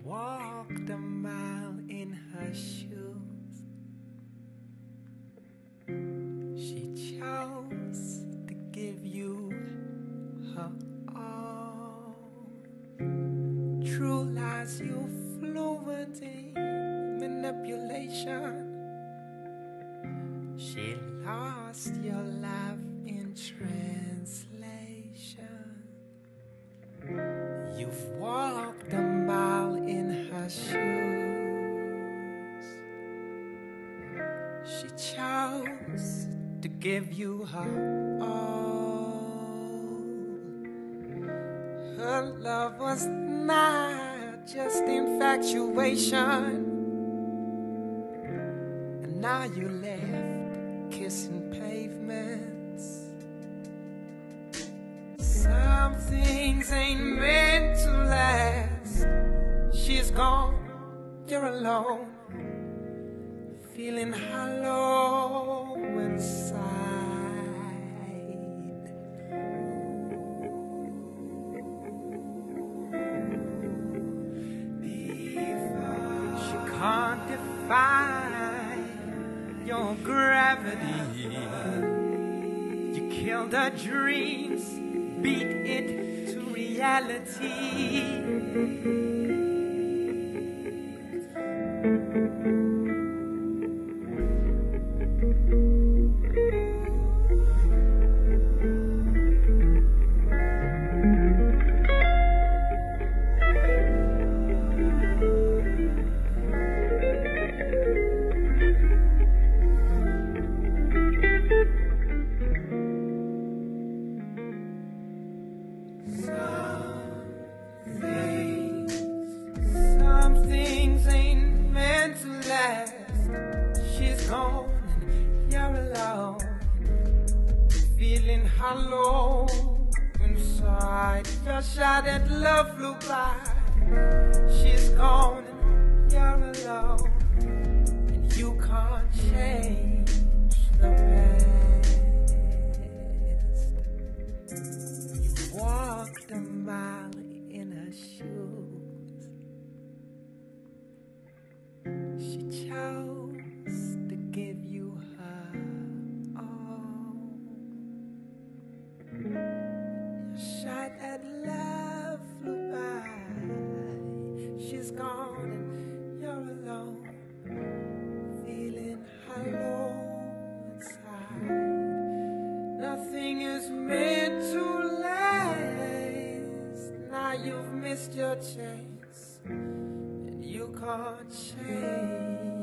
walked a mile in her shoes. She chose to give you her all. True lies, you fluent in manipulation. She lost your life in translation. You've walked a mile in her shoes. She chose to give you her all. Her love was not just infatuation. And now you left kissing pavements. Some things ain't meant to last. She's gone, you're alone, feeling hollow inside. She can't defy your gravity. You killed her dreams, beat it to reality. Hollow inside, your shot at love flew by. She's gone and you're alone, and you can't change the past. You walked a mile in her shoes. She chose to give you her all. Shot at love flew by. She's gone and you're alone, feeling hollow inside. Nothing is meant to last. Now you've missed your chance, and you can't change